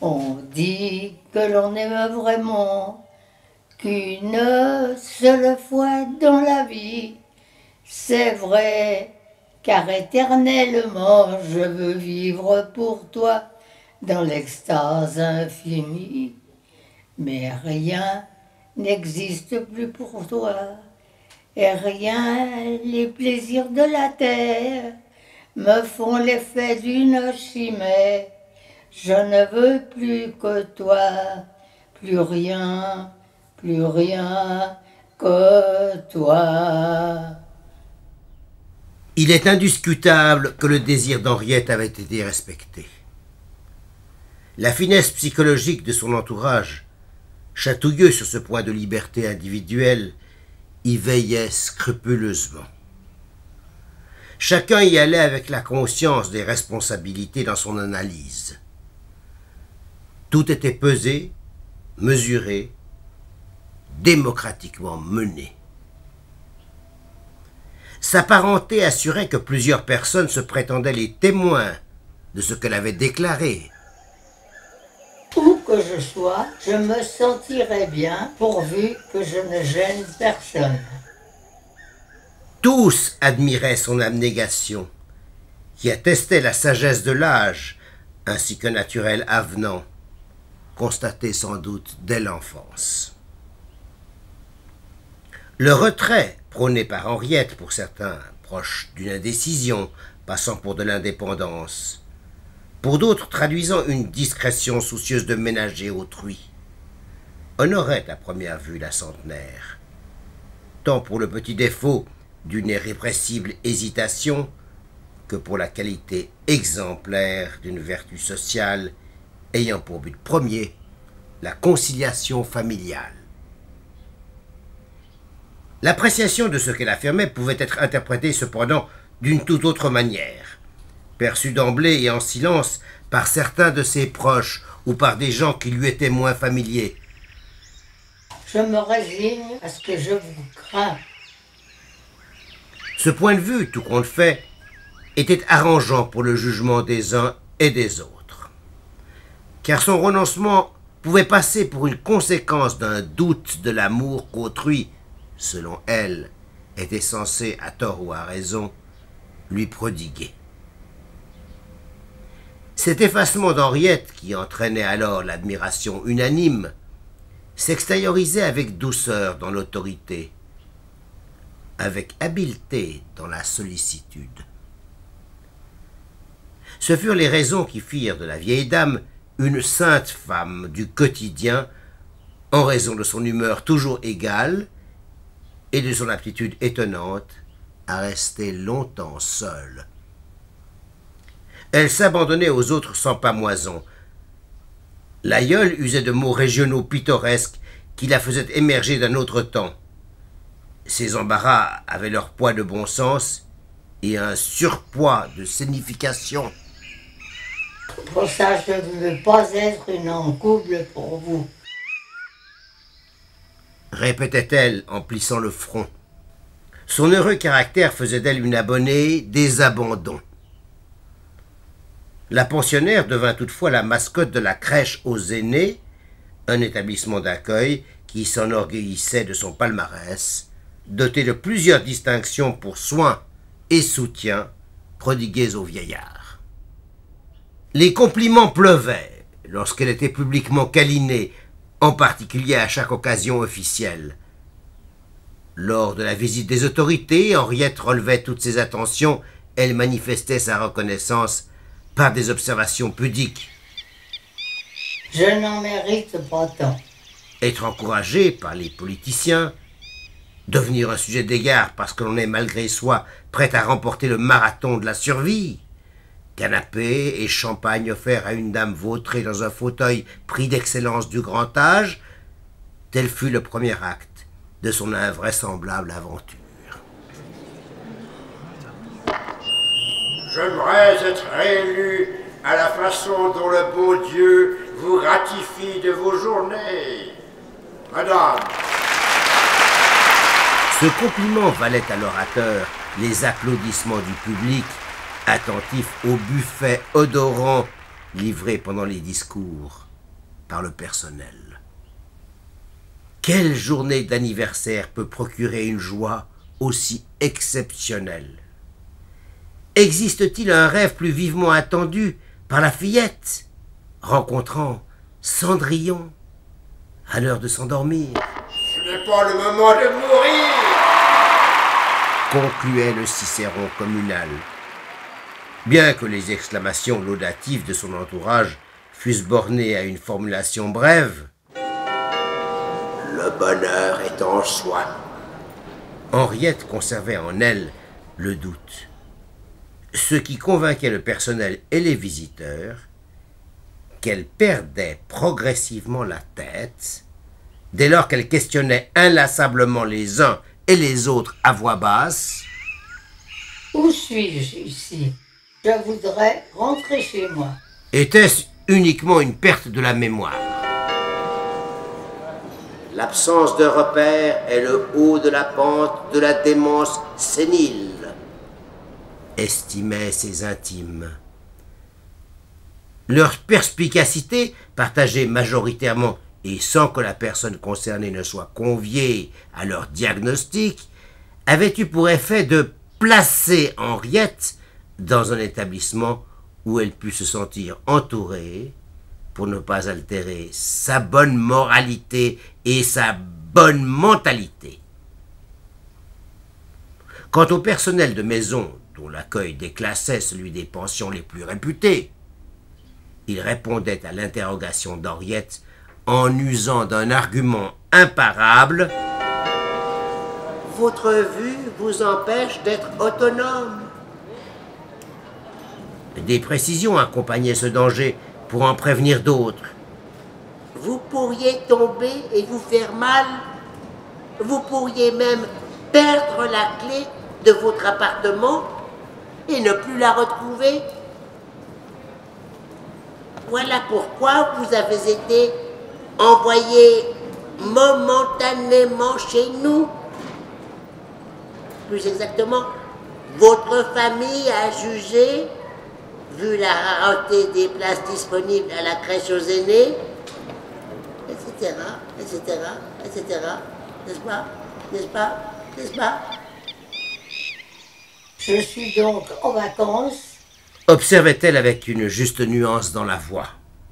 On dit que l'on aime vraiment qu'une seule fois dans la vie. C'est vrai, car éternellement je veux vivre pour toi dans l'extase infinie. Mais rien n'existe plus pour toi, et rien, les plaisirs de la terre me font l'effet d'une chimère. Je ne veux plus que toi, plus rien que toi. Il est indiscutable que le désir d'Henriette avait été respecté. La finesse psychologique de son entourage, chatouilleux sur ce point de liberté individuelle, y veillait scrupuleusement. Chacun y allait avec la conscience des responsabilités dans son analyse. Tout était pesé, mesuré, démocratiquement mené. Sa parenté assurait que plusieurs personnes se prétendaient les témoins de ce qu'elle avait déclaré. Où que je sois, je me sentirai bien pourvu que je ne gêne personne. Tous admiraient son abnégation, qui attestait la sagesse de l'âge, ainsi qu'un naturel avenant, constaté sans doute dès l'enfance. Le retrait prôné par Henriette pour certains, proche d'une indécision, passant pour de l'indépendance, pour d'autres traduisant une discrétion soucieuse de ménager autrui, honorait à première vue la centenaire, tant pour le petit défaut d'une irrépressible hésitation que pour la qualité exemplaire d'une vertu sociale ayant pour but premier la conciliation familiale. L'appréciation de ce qu'elle affirmait pouvait être interprétée cependant d'une toute autre manière, perçue d'emblée et en silence par certains de ses proches ou par des gens qui lui étaient moins familiers. Je me résigne à ce que je vous crains. Ce point de vue, tout compte fait, était arrangeant pour le jugement des uns et des autres, car son renoncement pouvait passer pour une conséquence d'un doute de l'amour qu'autrui, selon elle, était censé, à tort ou à raison, lui prodiguer. Cet effacement d'Henriette, qui entraînait alors l'admiration unanime, s'extériorisait avec douceur dans l'autorité, avec habileté dans la sollicitude. Ce furent les raisons qui firent de la vieille dame une sainte femme du quotidien, en raison de son humeur toujours égale et de son aptitude étonnante à rester longtemps seule. Elle s'abandonnait aux autres sans pâmoison. L'aïeul usait de mots régionaux pittoresques qui la faisaient émerger d'un autre temps. Ses embarras avaient leur poids de bon sens et un surpoids de signification. Pour ça, je ne veux pas être une encouble pour vous, répétait-elle en plissant le front. Son heureux caractère faisait d'elle une abonnée des abandons. La pensionnaire devint toutefois la mascotte de la crèche aux aînés, un établissement d'accueil qui s'enorgueillissait de son palmarès, doté de plusieurs distinctions pour soins et soutien prodigués aux vieillards. Les compliments pleuvaient lorsqu'elle était publiquement câlinée, en particulier à chaque occasion officielle. Lors de la visite des autorités, Henriette relevait toutes ses attentions, elle manifestait sa reconnaissance par des observations pudiques. je n'en mérite pas tant. Être encouragé par les politiciens, devenir un sujet d'égard parce que l'on est malgré soi prêt à remporter le marathon de la survie, canapé et champagne offerts à une dame vautrée dans un fauteuil prix d'excellence du grand âge, tel fut le premier acte de son invraisemblable aventure. J'aimerais être élu à la façon dont le bon Dieu vous ratifie de vos journées. Madame. Ce compliment valait à l'orateur les applaudissements du public, attentif au buffet odorant livré pendant les discours. par le personnel. Quelle journée d'anniversaire peut procurer une joie aussi exceptionnelle? Existe-t-il un rêve plus vivement attendu par la fillette, rencontrant Cendrillon à l'heure de s'endormir? Ce n'est pas le moment de mourir! Concluait le Cicéron communal. Bien que les exclamations laudatives de son entourage fussent bornées à une formulation brève, le bonheur est en soi. Henriette conservait en elle le doute, ce qui convainquait le personnel et les visiteurs qu'elle perdait progressivement la tête dès lors qu'elle questionnait inlassablement les uns et les autres à voix basse. Où suis-je ici? Je voudrais rentrer chez moi. Était-ce uniquement une perte de la mémoire? L'absence de repère est le haut de la pente de la démence sénile, estimaient ses intimes. Leur perspicacité, partagée majoritairement et sans que la personne concernée ne soit conviée à leur diagnostic, avait eu pour effet de placer Henriette dans un établissement où elle put se sentir entourée, pour ne pas altérer sa bonne moralité et sa bonne mentalité. Quant au personnel de maison, dont l'accueil déclassait celui des pensions les plus réputées, il répondait à l'interrogation d'Henriette en usant d'un argument imparable. « Votre vue vous empêche d'être autonome. » Des précisions accompagnaient ce danger pour en prévenir d'autres. « Vous pourriez tomber et vous faire mal. Vous pourriez même perdre la clé de votre appartement et ne plus la retrouver. Voilà pourquoi vous avez été envoyé momentanément chez nous. Plus exactement, votre famille a jugé, vu la rareté des places disponibles à la crèche aux aînés, etc., etc., etc., n'est-ce pas? N'est-ce pas? N'est-ce pas? Je suis donc en vacances, observait-elle avec une juste nuance dans la voix.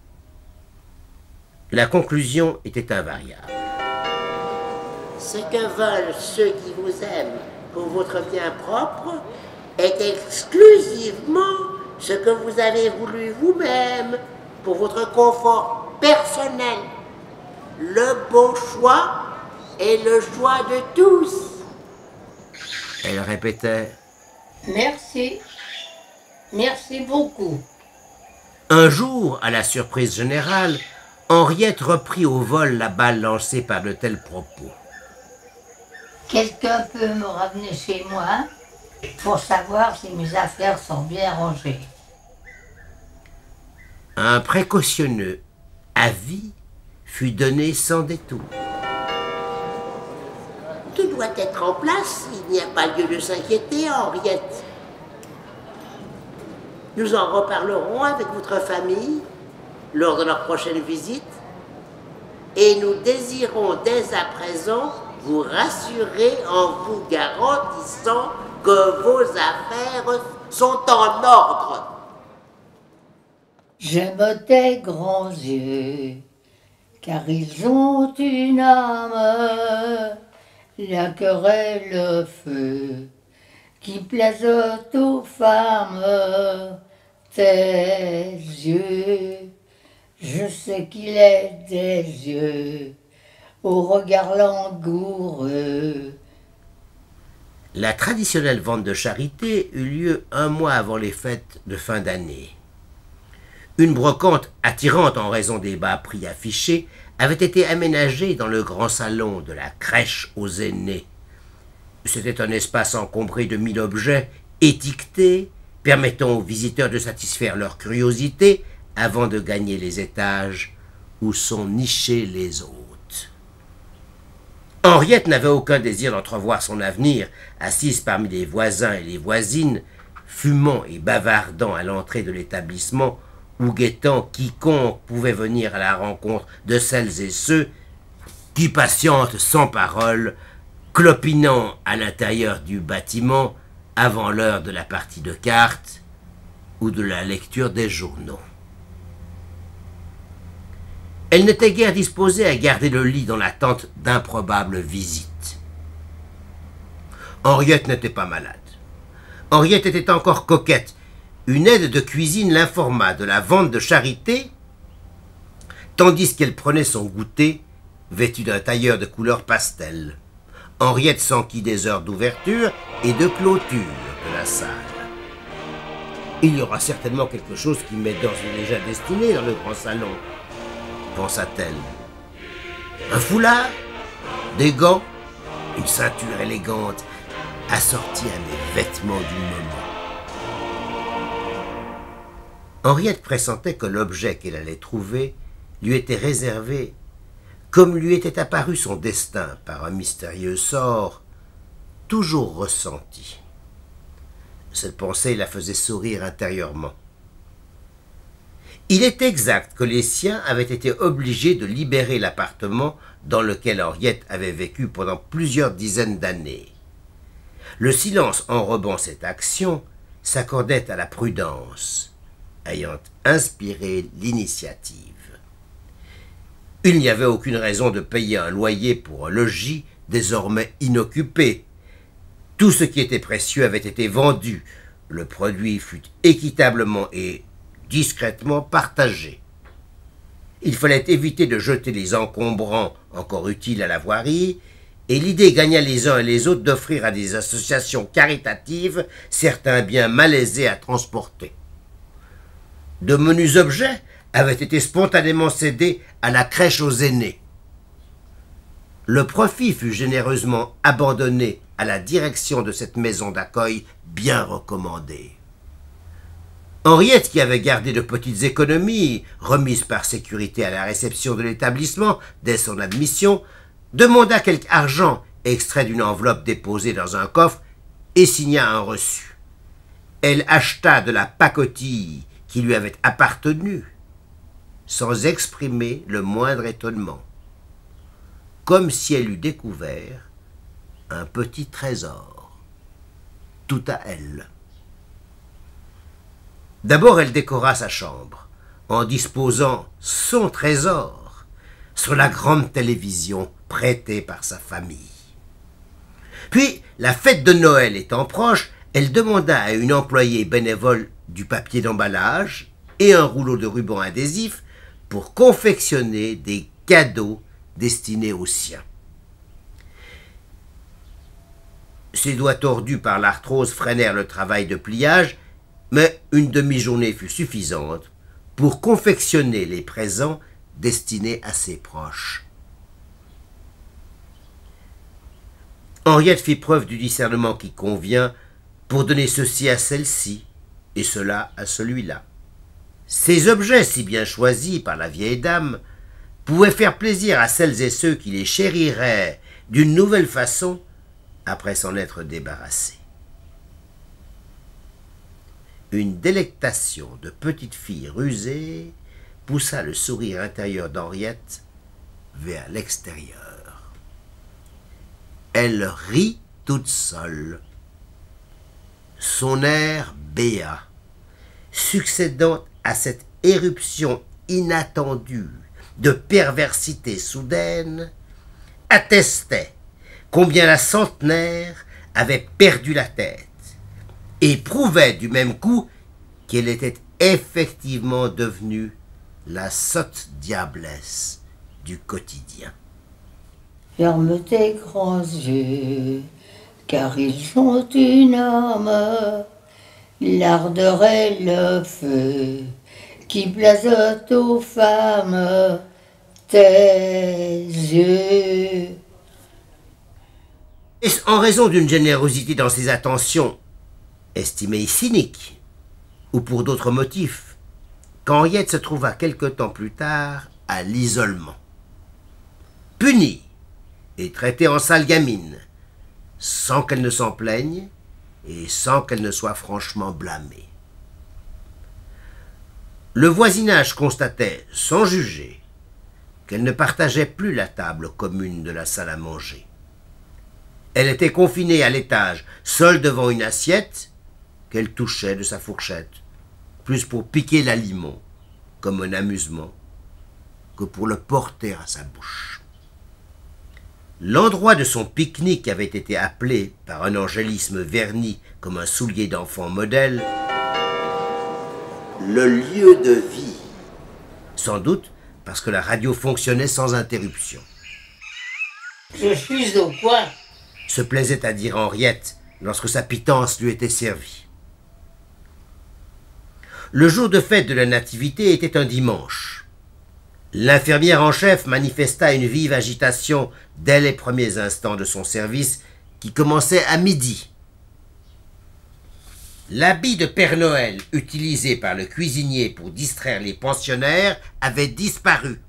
La conclusion était invariable. Ce que veulent ceux qui vous aiment pour votre bien propre est exclusivement ce que vous avez voulu vous-même pour votre confort personnel. Le bon choix est le choix de tous. Elle répétait. merci. Merci beaucoup. Un jour, à la surprise générale, Henriette reprit au vol la balle lancée par de tels propos. Quelqu'un peut me ramener chez moi pour savoir si mes affaires sont bien rangées. Un précautionneux avis fut donné sans détour. Tout doit être en place, il n'y a pas lieu de s'inquiéter, Henriette. Nous en reparlerons avec votre famille lors de leur prochaine visite et nous désirons dès à présent vous rassurer en vous garantissant que vos affaires sont en ordre. J'aime tes grands yeux, car ils ont une âme, la querelle le feu, qui plaisent aux femmes. Tes yeux, je sais qu'il est des yeux, au regard langoureux. La traditionnelle vente de charité eut lieu un mois avant les fêtes de fin d'année. Une brocante attirante en raison des bas prix affichés avait été aménagée dans le grand salon de la crèche aux aînés. C'était un espace encombré de 1000 objets étiquetés, permettant aux visiteurs de satisfaire leur curiosité avant de gagner les étages où sont nichés les hôtes. Henriette n'avait aucun désir d'entrevoir son avenir, assise parmi les voisins et les voisines, fumant et bavardant à l'entrée de l'établissement ou guettant quiconque pouvait venir à la rencontre de celles et ceux qui patientent sans parole, clopinant à l'intérieur du bâtiment avant l'heure de la partie de cartes ou de la lecture des journaux. Elle n'était guère disposée à garder le lit dans l'attente d'improbables visites. Henriette n'était pas malade. Henriette était encore coquette. Une aide de cuisine l'informa de la vente de charité, tandis qu'elle prenait son goûter, vêtue d'un tailleur de couleur pastel. Henriette s'enquit des heures d'ouverture et de clôture de la salle. Il y aura certainement quelque chose qui m'est d'ores et déjà destiné dans le grand salon, pensa-t-elle. Un foulard, des gants, une ceinture élégante, assortie à mes vêtements du moment. Henriette pressentait que l'objet qu'elle allait trouver lui était réservé, comme lui était apparu son destin par un mystérieux sort, toujours ressenti. Cette pensée la faisait sourire intérieurement. Il est exact que les siens avaient été obligés de libérer l'appartement dans lequel Henriette avait vécu pendant plusieurs dizaines d'années. Le silence enrobant cette action s'accordait à la prudence, ayant inspiré l'initiative. Il n'y avait aucune raison de payer un loyer pour un logis désormais inoccupé. Tout ce qui était précieux avait été vendu. Le produit fut équitablement et discrètement partagé. Il fallait éviter de jeter les encombrants encore utiles à la voirie, et l'idée gagna les uns et les autres d'offrir à des associations caritatives certains biens malaisés à transporter. De menus objets avaient été spontanément cédés à la crèche aux aînés. Le profit fut généreusement abandonné à la direction de cette maison d'accueil bien recommandée. Henriette, qui avait gardé de petites économies, remises par sécurité à la réception de l'établissement dès son admission, demanda quelque argent extrait d'une enveloppe déposée dans un coffre et signa un reçu. Elle acheta de la pacotille qui lui avait appartenu, sans exprimer le moindre étonnement, comme si elle eût découvert un petit trésor, tout à elle. D'abord, elle décora sa chambre, en disposant son trésor sur la grande télévision prêtée par sa famille. Puis, la fête de Noël étant proche, elle demanda à une employée bénévole du papier d'emballage et un rouleau de ruban adhésif pour confectionner des cadeaux destinés aux siens. Ses doigts tordus par l'arthrose freinèrent le travail de pliage, mais une demi-journée fut suffisante pour confectionner les présents destinés à ses proches. Henriette fit preuve du discernement qui convient pour donner ceci à celle-ci et cela à celui-là. Ces objets si bien choisis par la vieille dame pouvaient faire plaisir à celles et ceux qui les chériraient d'une nouvelle façon après s'en être débarrassés. Une délectation de petite fille rusée poussa le sourire intérieur d'Henriette vers l'extérieur. Elle rit toute seule. Son air béat, succédant à cette éruption inattendue de perversité soudaine, attestait combien la centenaire avait perdu la tête et prouvait du même coup qu'elle était effectivement devenue la sotte diablesse du quotidien. Ferme tes grands yeux, car ils sont une âme, l'ardeur et le feu qui blasotent aux femmes tes yeux. Est-ce en raison d'une générosité dans ses attentions, estimée cynique, ou pour d'autres motifs, qu'Henriette se trouva quelque temps plus tard à l'isolement, punie et traitée en sale gamine, sans qu'elle ne s'en plaigne et sans qu'elle ne soit franchement blâmée. Le voisinage constatait, sans juger, qu'elle ne partageait plus la table commune de la salle à manger. Elle était confinée à l'étage, seule devant une assiette qu'elle touchait de sa fourchette, plus pour piquer l'aliment, comme un amusement, que pour le porter à sa bouche. L'endroit de son pique-nique avait été appelé, par un angélisme verni comme un soulier d'enfant modèle, le lieu de vie. Sans doute parce que la radio fonctionnait sans interruption. Je suis au coin. Se plaisait à dire Henriette lorsque sa pitance lui était servie. Le jour de fête de la Nativité était un dimanche. L'infirmière en chef manifesta une vive agitation dès les premiers instants de son service qui commençait à midi. L'habit de Père Noël utilisé par le cuisinier pour distraire les pensionnaires avait disparu.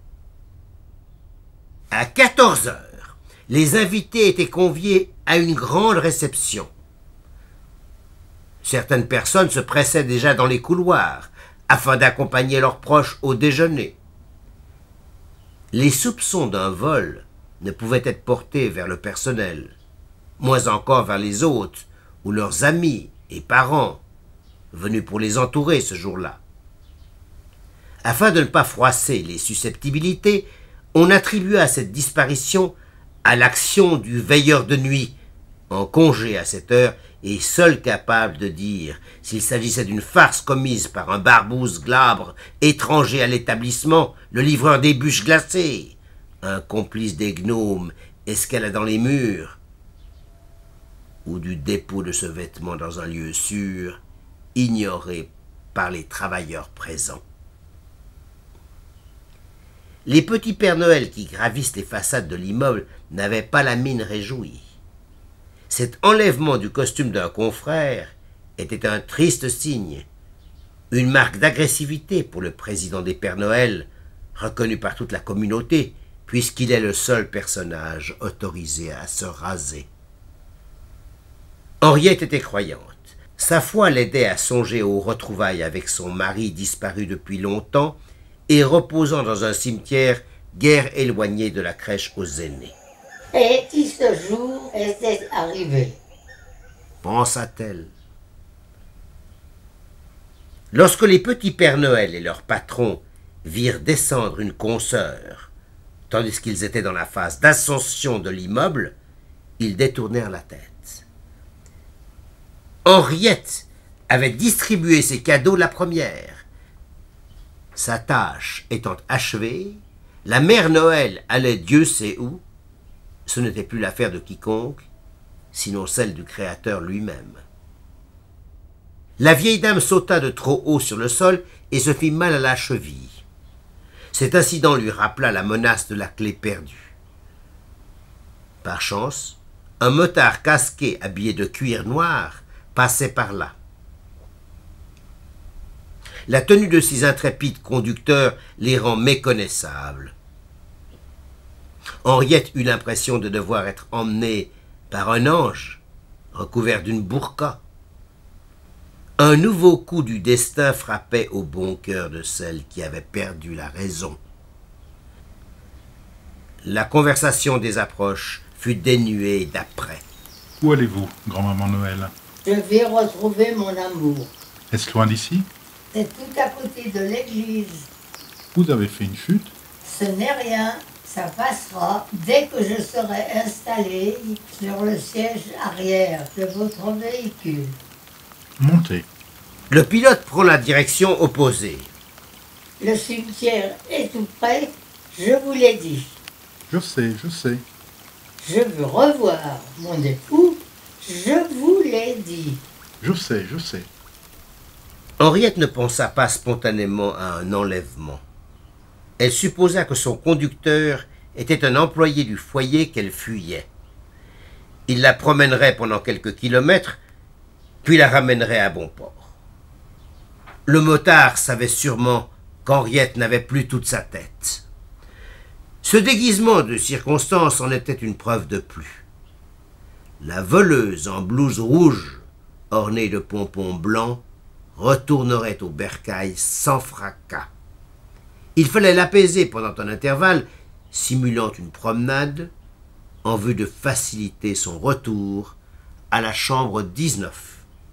À 14 heures, les invités étaient conviés à une grande réception. Certaines personnes se pressaient déjà dans les couloirs afin d'accompagner leurs proches au déjeuner. Les soupçons d'un vol ne pouvaient être portés vers le personnel, moins encore vers les hôtes ou leurs amis et parents venus pour les entourer ce jour-là. Afin de ne pas froisser les susceptibilités, on attribua cette disparition à l'action du veilleur de nuit, en congé à cette heure et seul capable de dire s'il s'agissait d'une farce commise par un barbouze glabre étranger à l'établissement, le livreur des bûches glacées, un complice des gnomes escaladant les murs, ou du dépôt de ce vêtement dans un lieu sûr, ignoré par les travailleurs présents. Les petits Pères Noël qui gravissent les façades de l'immeuble n'avaient pas la mine réjouie. Cet enlèvement du costume d'un confrère était un triste signe, une marque d'agressivité pour le président des Pères Noël, reconnu par toute la communauté, puisqu'il est le seul personnage autorisé à se raser. Henriette était croyante. Sa foi l'aidait à songer aux retrouvailles avec son mari disparu depuis longtemps et reposant dans un cimetière guère éloigné de la crèche aux aînés. Et qui ce jour était arrivé? Pensa-t-elle. Lorsque les petits Pères Noël et leur patron virent descendre une consoeur, tandis qu'ils étaient dans la phase d'ascension de l'immeuble, ils détournèrent la tête. Henriette avait distribué ses cadeaux la première. Sa tâche étant achevée, la mère Noël allait Dieu sait où. Ce n'était plus l'affaire de quiconque, sinon celle du Créateur lui-même. La vieille dame sauta de trop haut sur le sol et se fit mal à la cheville. Cet incident lui rappela la menace de la clé perdue. Par chance, un motard casqué habillé de cuir noir passait par là. La tenue de ces intrépides conducteurs les rend méconnaissables. Henriette eut l'impression de devoir être emmenée par un ange, recouvert d'une burqa. Un nouveau coup du destin frappait au bon cœur de celle qui avait perdu la raison. La conversation des approches fut dénuée d'après. Où allez-vous, grand-maman Noël? Je vais retrouver mon amour. Est-ce loin d'ici? C'est tout à côté de l'église. Vous avez fait une chute? Ce n'est rien, ça passera dès que je serai installé sur le siège arrière de votre véhicule. Montez. Le pilote prend la direction opposée. Le cimetière est tout près, je vous l'ai dit. Je sais, je sais. Je veux revoir mon époux, je vous l'ai dit. Je sais, je sais. Henriette ne pensa pas spontanément à un enlèvement. Elle supposa que son conducteur était un employé du foyer qu'elle fuyait. Il la promènerait pendant quelques kilomètres, puis la ramènerait à bon port. Le motard savait sûrement qu'Henriette n'avait plus toute sa tête. Ce déguisement de circonstance en était une preuve de plus. La voleuse en blouse rouge, ornée de pompons blancs, retournerait au bercail sans fracas. Il fallait l'apaiser pendant un intervalle, simulant une promenade, en vue de faciliter son retour à la chambre 19.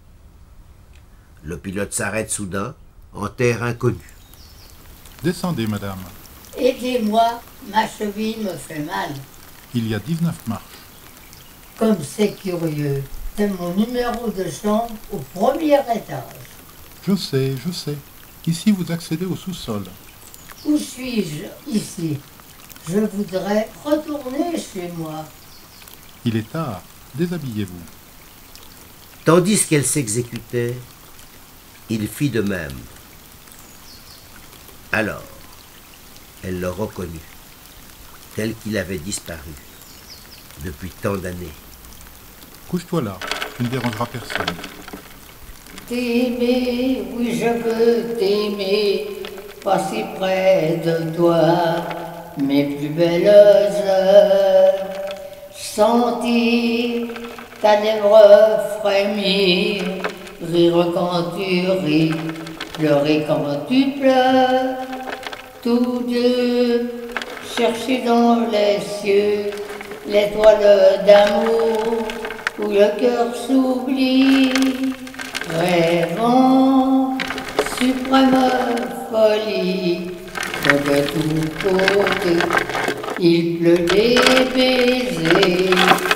Le pilote s'arrête soudain, en terre inconnue. Descendez, madame. Aidez-moi, ma cheville me fait mal. Il y a 19 marches. Comme c'est curieux. C'est mon numéro de chambre au premier étage. Je sais, je sais. Ici, vous accédez au sous-sol. Où suis-je ici? Je voudrais retourner chez moi. Il est tard. Déshabillez-vous. Tandis qu'elle s'exécutait, il fit de même. Alors, elle le reconnut, tel qu'il avait disparu depuis tant d'années. Couche-toi là. Tu ne dérangeras personne. T'aimer, oui je veux t'aimer, pas si près de toi, mes plus belles heures. Sentir ta lèvre frémir, rire quand tu ris, pleurer quand tu pleures. Tous deux, chercher dans les cieux l'étoile d'amour où le cœur s'oublie, rêvant suprême folie. De tous côtés, il pleut des baisers.